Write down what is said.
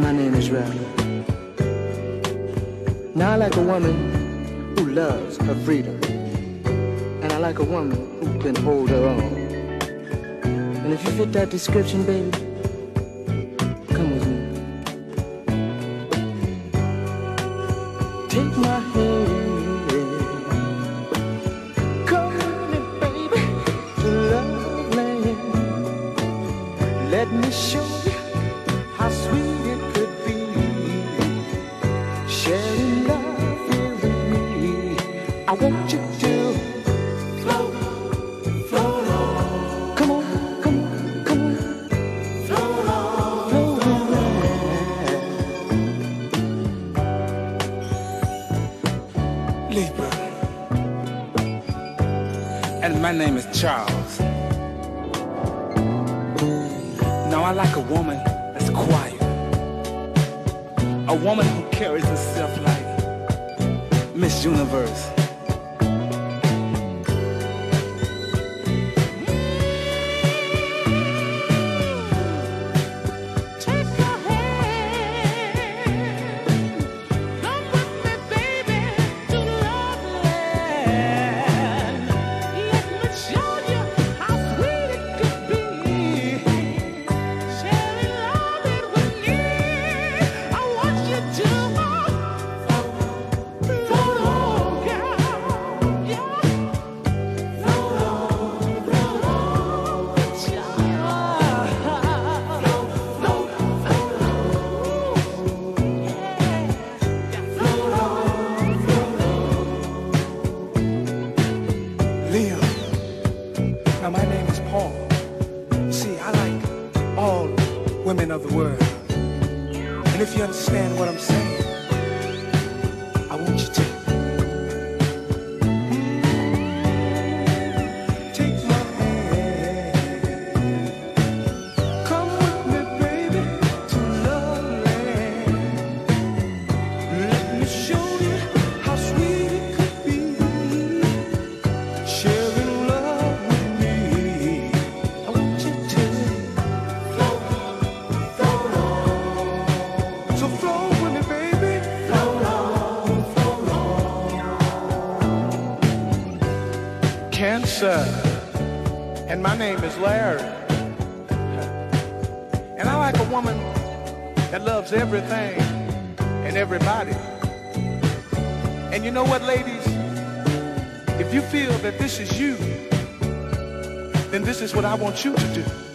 my name is Ralph. Now I like a woman who loves her freedom. And I like a woman who can hold her own. And if you fit that description, baby, come with me. Take my hand, come with me, baby, to love land. Let me show you how sweet it could be, sharing love here with me. I want you to float, float on. Come on, come on, come on. Float on, float on. Libra. And my name is Charles. Now I like a woman that's quiet. A woman who carries herself like Miss Universe. Now my name is Paul. See, I like all women of the world. And if you understand what I'm saying, I want you to take my hand. Come with me, baby, to love land. Let me show you how sweet it could be, sharing love with me. I want you to float, float on. So float with me, baby. Float on, float on. Cancer, and my name is Larry. And I like a woman that loves everything and everybody. And you know what, ladies? If you feel that this is you, then this is what I want you to do.